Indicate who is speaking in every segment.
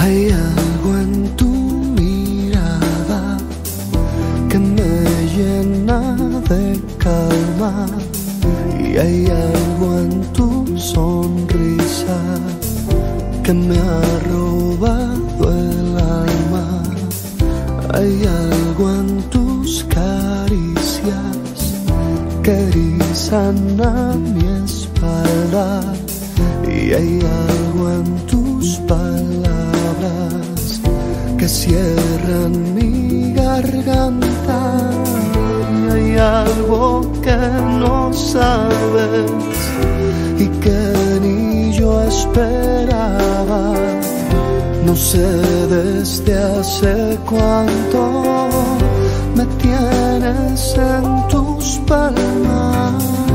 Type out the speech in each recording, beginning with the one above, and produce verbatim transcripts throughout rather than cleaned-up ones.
Speaker 1: Hay algo en tu mirada que me llena de calma, y hay algo en tu sonrisa que me ha robado el alma. Hay algo en tus caricias que erizan a mi espalda, y hay algo en tus palabras que cierran mi garganta. Y hay algo que no sabes y que ni yo esperaba. No sé desde hace cuánto me tienes en tus palmas.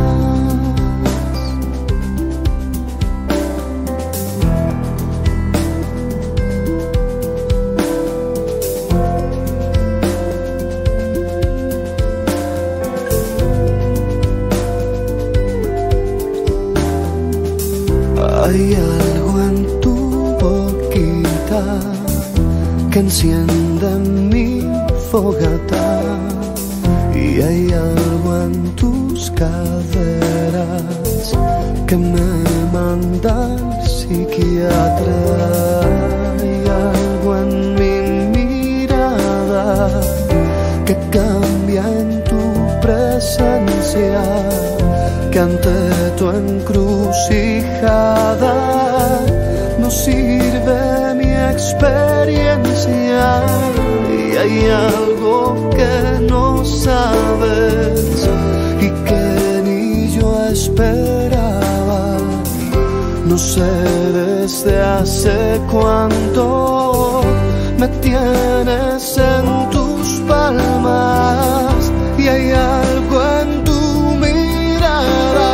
Speaker 1: Hay algo en tu boquita que enciende mi fogata, y hay algo en tus caderas que me manda al psiquiatra. Hay algo en mi mirada que cambia en tu presencia, que ante tu encrucijada no sirve mi experiencia. Y hay algo que no sabes y que ni yo esperaba. No sé desde hace cuánto me tienes en tus palmas, y hay algo en tu mirada,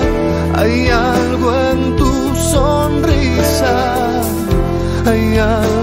Speaker 1: hay algo en tu sonrisa, hay algo